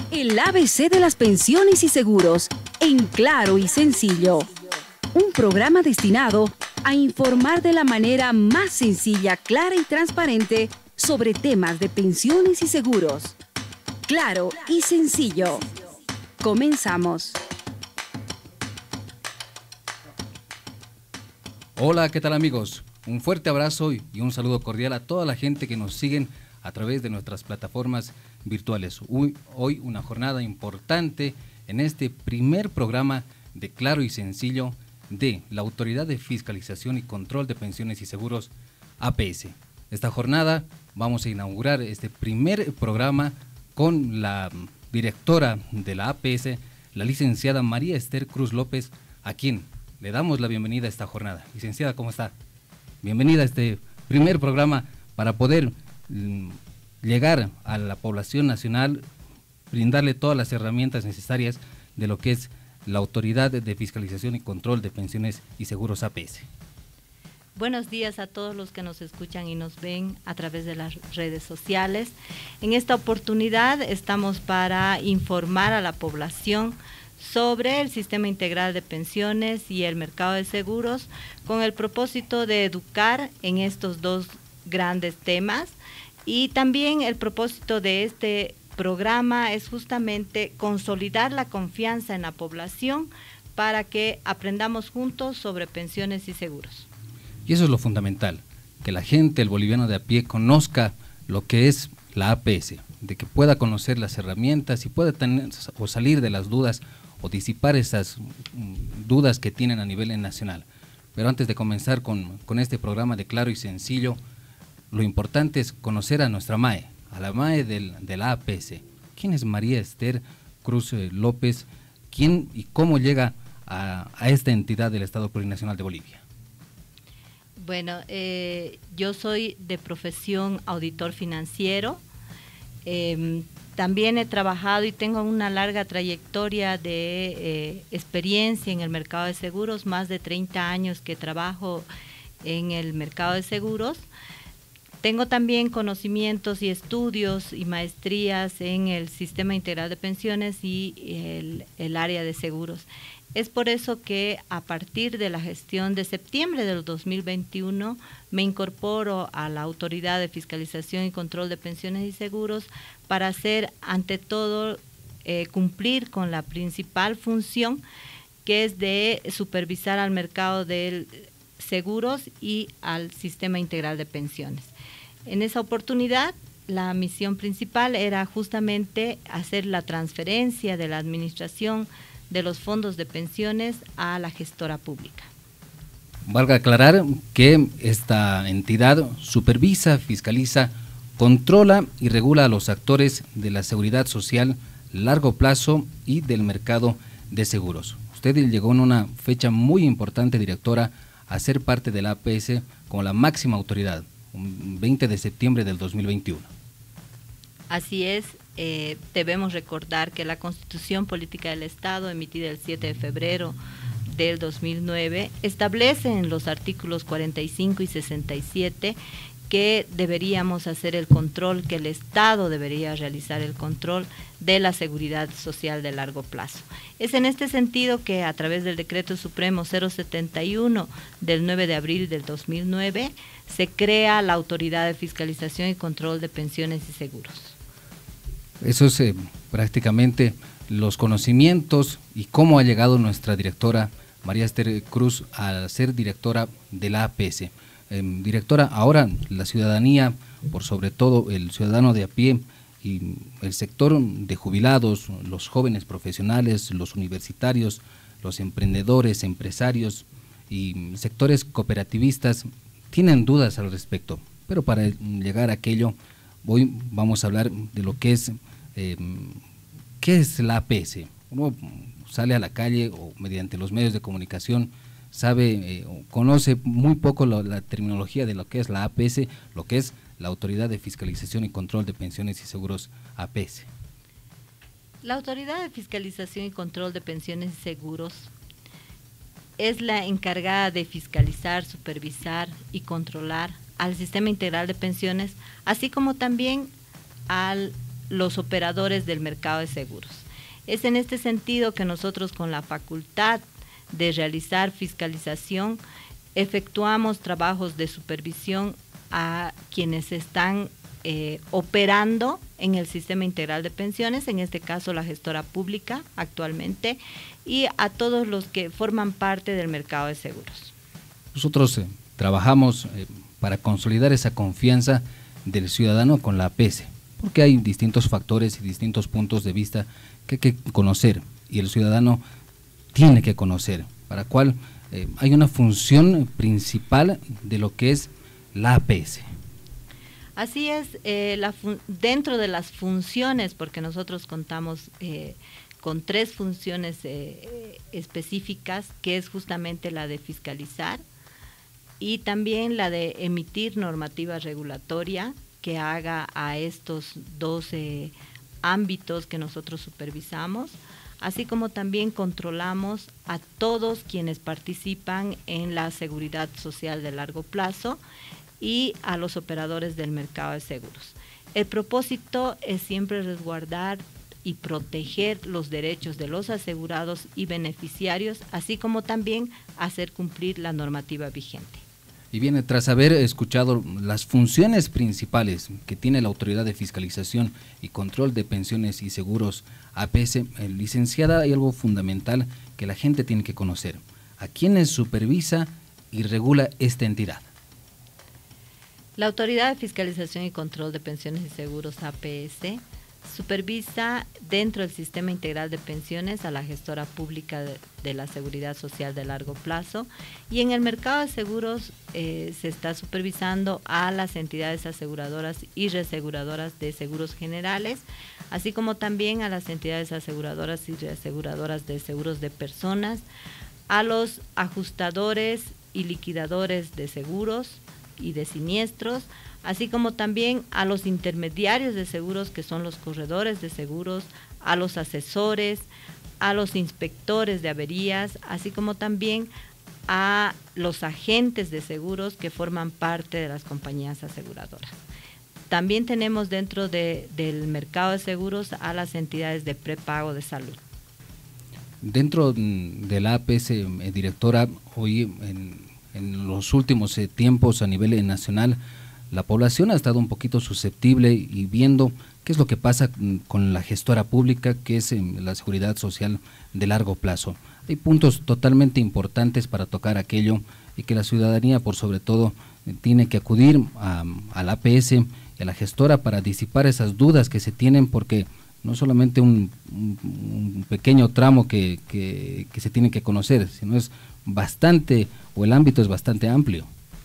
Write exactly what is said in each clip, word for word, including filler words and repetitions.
El A B C de las pensiones y seguros, en claro y sencillo. Un programa destinado a informar de la manera más sencilla, clara y transparente sobre temas de pensiones y seguros. Claro y sencillo. Comenzamos. Hola, ¿qué tal amigos? Un fuerte abrazo y un saludo cordial a toda la gente que nos siguen a través de nuestras plataformas virtuales. Hoy, hoy una jornada importante en este primer programa de Claro y Sencillo de la Autoridad de Fiscalización y Control de Pensiones y Seguros, A P S. Esta jornada vamos a inaugurar este primer programa con la directora de la A P S, la licenciada María Esther Cruz López, a quien le damos la bienvenida a esta jornada. Licenciada, ¿cómo está? Bienvenida a este primer programa para poder mm, llegar a la población nacional, brindarle todas las herramientas necesarias de lo que es la Autoridad de Fiscalización y Control de Pensiones y Seguros A P S. Buenos días a todos los que nos escuchan y nos ven a través de las redes sociales. En esta oportunidad estamos para informar a la población sobre el Sistema Integral de Pensiones y el mercado de seguros, con el propósito de educar en estos dos grandes temas. Y también el propósito de este programa es justamente consolidar la confianza en la población para que aprendamos juntos sobre pensiones y seguros. Y eso es lo fundamental, que la gente, el boliviano de a pie, conozca lo que es la A P S, de que pueda conocer las herramientas y pueda tener o salir de las dudas o disipar esas dudas que tienen a nivel nacional. Pero antes de comenzar con, con este programa de Claro y Sencillo, lo importante es conocer a nuestra M A E, a la M A E del, de la A P S. ¿Quién es María Esther Cruz López? ¿Quién y cómo llega a, a esta entidad del Estado Plurinacional de Bolivia? Bueno, eh, yo soy de profesión auditor financiero. Eh, también he trabajado y tengo una larga trayectoria de eh, experiencia en el mercado de seguros, más de treinta años que trabajo en el mercado de seguros. Tengo también conocimientos y estudios y maestrías en el Sistema Integral de Pensiones y el, el área de seguros. Es por eso que a partir de la gestión de septiembre del dos mil veintiuno me incorporo a la Autoridad de Fiscalización y Control de Pensiones y Seguros para hacer, ante todo, eh, cumplir con la principal función, que es de supervisar al mercado de seguros y al Sistema Integral de Pensiones. En esa oportunidad, la misión principal era justamente hacer la transferencia de la administración de los fondos de pensiones a la gestora pública. Valga aclarar que esta entidad supervisa, fiscaliza, controla y regula a los actores de la seguridad social, largo plazo y del mercado de seguros. Usted llegó en una fecha muy importante, directora, a ser parte de la A P S como la máxima autoridad, veinte de septiembre del dos mil veintiuno. Así es. Eh, debemos recordar que la Constitución Política del Estado, emitida el siete de febrero del dos mil nueve, establece en los artículos cuarenta y cinco y sesenta y siete que deberíamos hacer el control, que el Estado debería realizar el control de la seguridad social de largo plazo. Es en este sentido que a través del Decreto Supremo cero setenta y uno del nueve de abril del dos mil nueve se crea la Autoridad de Fiscalización y Control de Pensiones y Seguros. Eso es eh, prácticamente los conocimientos y cómo ha llegado nuestra directora María Esther Cruz a ser directora de la A P S. Eh, directora, ahora la ciudadanía, por sobre todo el ciudadano de a pie y el sector de jubilados, los jóvenes profesionales, los universitarios, los emprendedores, empresarios y sectores cooperativistas tienen dudas al respecto, pero para llegar a aquello hoy vamos a hablar de lo que es, eh, ¿qué es la A P S? Uno sale a la calle o mediante los medios de comunicación, sabe, eh, conoce muy poco lo, la terminología de lo que es la A P S, lo que es la Autoridad de Fiscalización y Control de Pensiones y Seguros, A P S. La Autoridad de Fiscalización y Control de Pensiones y Seguros es la encargada de fiscalizar, supervisar y controlar al Sistema Integral de Pensiones, así como también al los operadores del mercado de seguros. Es en este sentido que nosotros, con la facultad de realizar fiscalización, efectuamos trabajos de supervisión a quienes están eh, operando en el sistema integral de pensiones, en este caso la gestora pública actualmente, y a todos los que forman parte del mercado de seguros. Nosotros eh, trabajamos eh, para consolidar esa confianza del ciudadano con la A P S, porque hay distintos factores y distintos puntos de vista que hay que conocer, y el ciudadano tiene que conocer, para cual eh, hay una función principal de lo que es la A P S. Así es, eh, la dentro de las funciones, porque nosotros contamos eh, con tres funciones eh, específicas, que es justamente la de fiscalizar y también la de emitir normativa regulatoria que haga a estos doce ámbitos que nosotros supervisamos, así como también controlamos a todos quienes participan en la seguridad social de largo plazo y a los operadores del mercado de seguros. El propósito es siempre resguardar y proteger los derechos de los asegurados y beneficiarios, así como también hacer cumplir la normativa vigente. Y bien, tras haber escuchado las funciones principales que tiene la Autoridad de Fiscalización y Control de Pensiones y Seguros, A P S, eh, licenciada, hay algo fundamental que la gente tiene que conocer. ¿A quiénes supervisa y regula esta entidad? La Autoridad de Fiscalización y Control de Pensiones y Seguros, A P S, supervisa dentro del Sistema Integral de Pensiones a la gestora pública de, de la Seguridad Social de largo plazo, y en el mercado de seguros eh, se está supervisando a las entidades aseguradoras y reaseguradoras de seguros generales, así como también a las entidades aseguradoras y reaseguradoras de seguros de personas, a los ajustadores y liquidadores de seguros y de siniestros, así como también a los intermediarios de seguros, que son los corredores de seguros, a los asesores, a los inspectores de averías, así como también a los agentes de seguros que forman parte de las compañías aseguradoras. También tenemos dentro de, del mercado de seguros a las entidades de prepago de salud. Dentro de la A P S, eh, directora, hoy en, en los últimos eh, tiempos a nivel eh, nacional, la población ha estado un poquito susceptible y viendo qué es lo que pasa con la gestora pública, que es eh, la seguridad social de largo plazo. Hay puntos totalmente importantes para tocar aquello, y que la ciudadanía, por sobre todo, eh, tiene que acudir a, a la A P S y a la gestora para disipar esas dudas que se tienen, porque no solamente un, un, un pequeño tramo que, que, que se tiene que conocer, sino es bastante, o el ámbito es bastante amplio.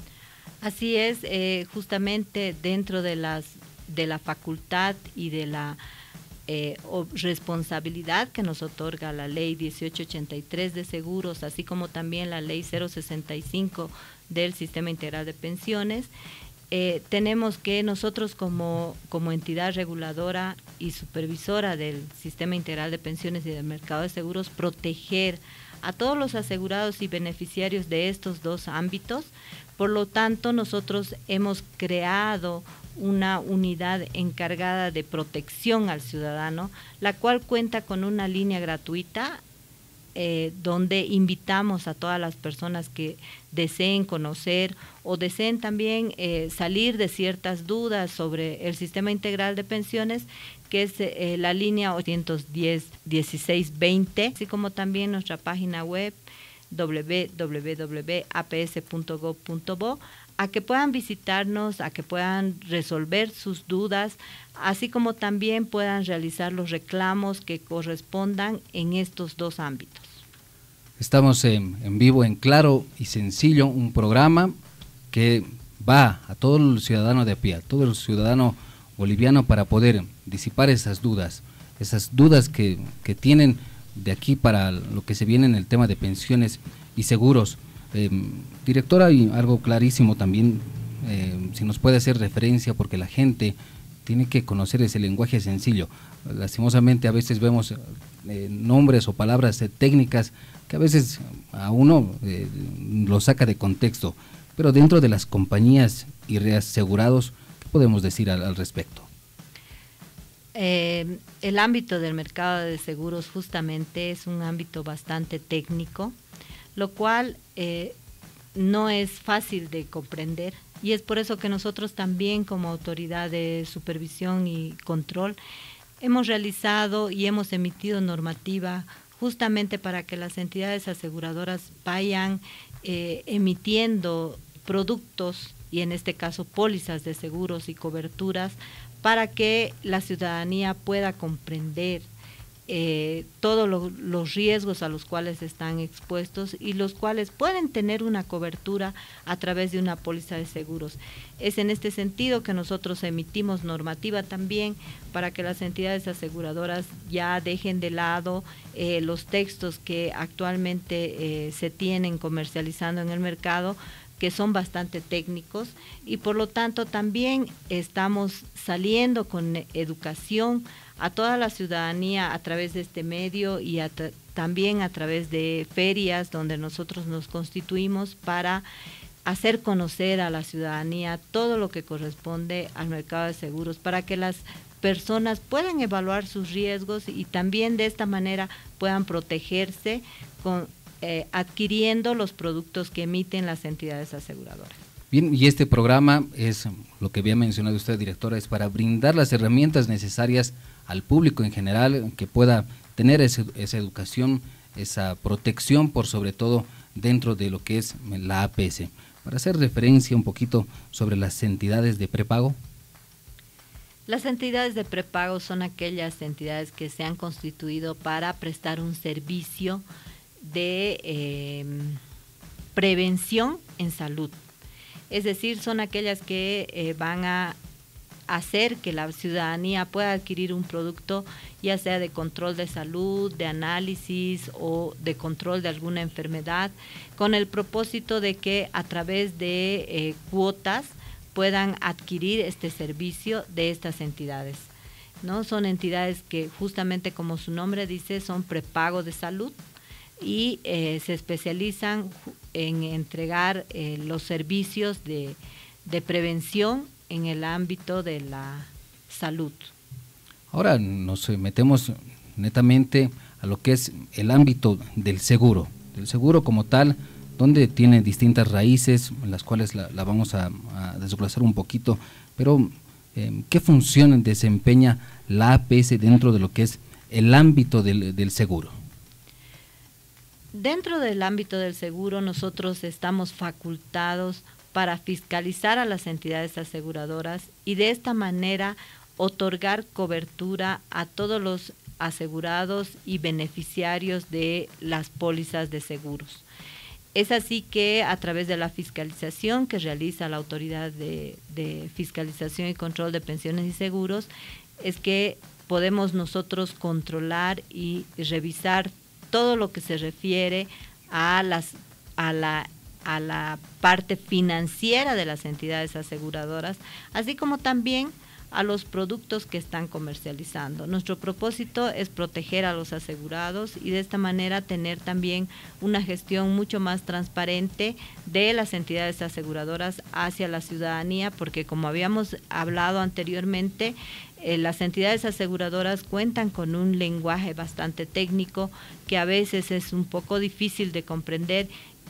Así es, eh, justamente dentro de las de la facultad y de la eh, responsabilidad que nos otorga la ley dieciocho ochenta y tres de seguros, así como también la ley cero sesenta y cinco del Sistema Integral de Pensiones, eh, tenemos que nosotros como, como entidad reguladora y supervisora del Sistema Integral de Pensiones y del mercado de seguros, proteger a todos los asegurados y beneficiarios de estos dos ámbitos. Por lo tanto, nosotros hemos creado una unidad encargada de protección al ciudadano, la cual cuenta con una línea gratuita eh, donde invitamos a todas las personas que deseen conocer o deseen también eh, salir de ciertas dudas sobre el Sistema Integral de Pensiones, que es eh, la línea ochocientos diez, dieciséis veinte, así como también nuestra página web doble u doble u doble u punto a p s punto gob punto bo, a que puedan visitarnos, a que puedan resolver sus dudas, así como también puedan realizar los reclamos que correspondan en estos dos ámbitos. Estamos en, en vivo, en Claro y Sencillo, un programa que va a todo el ciudadano de a pie, a todo el ciudadano boliviano, para poder disipar esas dudas, esas dudas que, que tienen de aquí para lo que se viene en el tema de pensiones y seguros. Eh, directora, y algo clarísimo también, eh, si nos puede hacer referencia, porque la gente tiene que conocer ese lenguaje sencillo. Lastimosamente a veces vemos eh, nombres o palabras eh, técnicas que a veces a uno eh, lo saca de contexto, pero dentro de las compañías y reasegurados, ¿qué podemos decir al, al respecto? Eh, el ámbito del mercado de seguros justamente es un ámbito bastante técnico, lo cual eh, no es fácil de comprender, y es por eso que nosotros también como autoridad de supervisión y control hemos realizado y hemos emitido normativa justamente para que las entidades aseguradoras vayan eh, emitiendo productos, y en este caso pólizas de seguros y coberturas, para que la ciudadanía pueda comprender eh, todos lo, los riesgos a los cuales están expuestos y los cuales pueden tener una cobertura a través de una póliza de seguros. Es en este sentido que nosotros emitimos normativa también para que las entidades aseguradoras ya dejen de lado eh, los textos que actualmente eh, se tienen comercializando en el mercado, que son bastante técnicos, y por lo tanto también estamos saliendo con educación a toda la ciudadanía a través de este medio y a también a través de ferias donde nosotros nos constituimos para hacer conocer a la ciudadanía todo lo que corresponde al mercado de seguros, para que las personas puedan evaluar sus riesgos y también de esta manera puedan protegerse con Eh, adquiriendo los productos que emiten las entidades aseguradoras. Bien, y este programa es, lo que había mencionado usted, directora, es para brindar las herramientas necesarias al público en general, que pueda tener ese, esa educación, esa protección, por sobre todo dentro de lo que es la A P S. Para hacer referencia un poquito sobre las entidades de prepago. Las entidades de prepago son aquellas entidades que se han constituido para prestar un servicio de eh, prevención en salud. Es decir, son aquellas que eh, van a hacer que la ciudadanía pueda adquirir un producto, ya sea de control de salud, de análisis o de control de alguna enfermedad, con el propósito de que a través de eh, cuotas puedan adquirir este servicio de estas entidades, ¿no? Son entidades que justamente como su nombre dice, son prepago de salud, y eh, se especializan en entregar eh, los servicios de, de prevención en el ámbito de la salud. Ahora nos metemos netamente a lo que es el ámbito del seguro, del seguro como tal, donde tiene distintas raíces, las cuales la, la vamos a, a desglosar un poquito, pero eh, ¿qué función desempeña la A P S dentro de lo que es el ámbito del, del seguro? Dentro del ámbito del seguro, nosotros estamos facultados para fiscalizar a las entidades aseguradoras y de esta manera otorgar cobertura a todos los asegurados y beneficiarios de las pólizas de seguros. Es así que a través de la fiscalización que realiza la Autoridad de, de Fiscalización y Control de Pensiones y Seguros, es que podemos nosotros controlar y revisar todo lo que se refiere a las a la a la parte financiera de las entidades aseguradoras, así como también a los productos que están comercializando. Nuestro propósito es proteger a los asegurados y de esta manera tener también una gestión mucho más transparente de las entidades aseguradoras hacia la ciudadanía, porque como habíamos hablado anteriormente, Eh, las entidades aseguradoras cuentan con un lenguaje bastante técnico que a veces es un poco difícil de comprender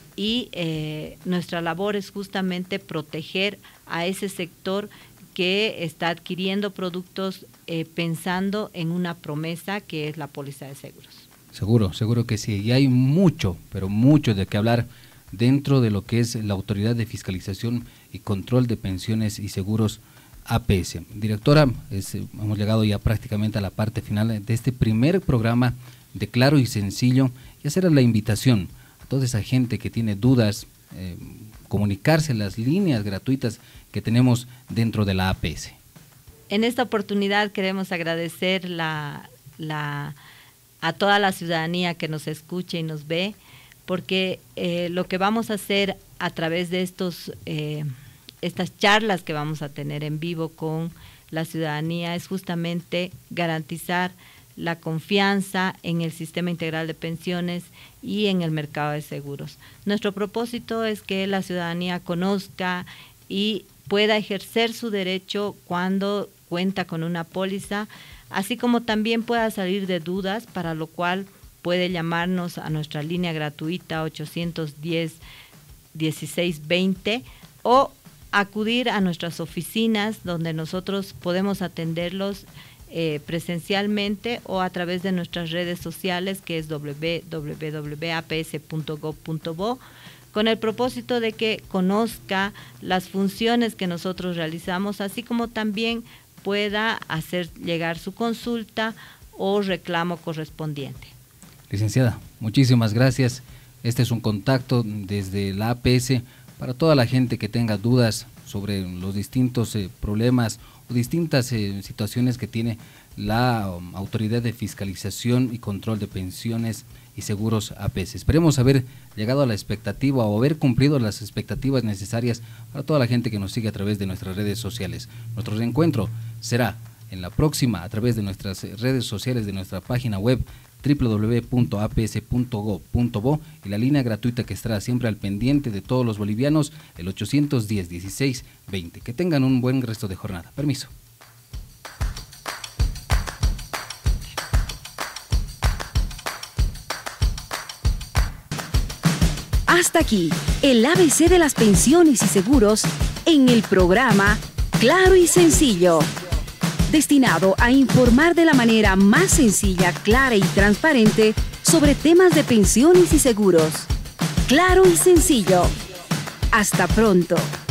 y eh, nuestra labor es justamente proteger a ese sector que está adquiriendo productos eh, pensando en una promesa que es la póliza de seguros. Seguro, seguro que sí, y hay mucho, pero mucho de qué hablar dentro de lo que es la Autoridad de Fiscalización y Control de Pensiones y Seguros A P S. Directora, es, hemos llegado ya prácticamente a la parte final de este primer programa de Claro y Sencillo, y hacer la invitación a toda esa gente que tiene dudas, eh, comunicarse en las líneas gratuitas que tenemos dentro de la A P S. En esta oportunidad queremos agradecer la, la, a toda la ciudadanía que nos escucha y nos ve, porque eh, lo que vamos a hacer a través de estos eh, estas charlas que vamos a tener en vivo con la ciudadanía es justamente garantizar la confianza en el sistema integral de pensiones y en el mercado de seguros. Nuestro propósito es que la ciudadanía conozca y pueda ejercer su derecho cuando cuenta con una póliza así como también pueda salir de dudas, para lo cual puede llamarnos a nuestra línea gratuita ochocientos diez, dieciséis veinte o acudir a nuestras oficinas donde nosotros podemos atenderlos eh, presencialmente o a través de nuestras redes sociales, que es doble u doble u doble u punto a p s punto gob punto bo, con el propósito de que conozca las funciones que nosotros realizamos, así como también pueda hacer llegar su consulta o reclamo correspondiente. Licenciada, muchísimas gracias. Este es un contacto desde la A P S para toda la gente que tenga dudas sobre los distintos eh, problemas o distintas eh, situaciones que tiene la um, Autoridad de Fiscalización y Control de Pensiones y Seguros A P S. Esperemos haber llegado a la expectativa o haber cumplido las expectativas necesarias para toda la gente que nos sigue a través de nuestras redes sociales. Nuestro reencuentro será en la próxima a través de nuestras redes sociales, de nuestra página web doble u doble u doble u punto a p s punto gob punto bo y la línea gratuita que estará siempre al pendiente de todos los bolivianos, el ochocientos diez, dieciséis veinte. Que tengan un buen resto de jornada. Permiso. Hasta aquí, el A B C de las pensiones y seguros en el programa Claro y Sencillo, destinado a informar de la manera más sencilla, clara y transparente sobre temas de pensiones y seguros. Claro y Sencillo. Hasta pronto.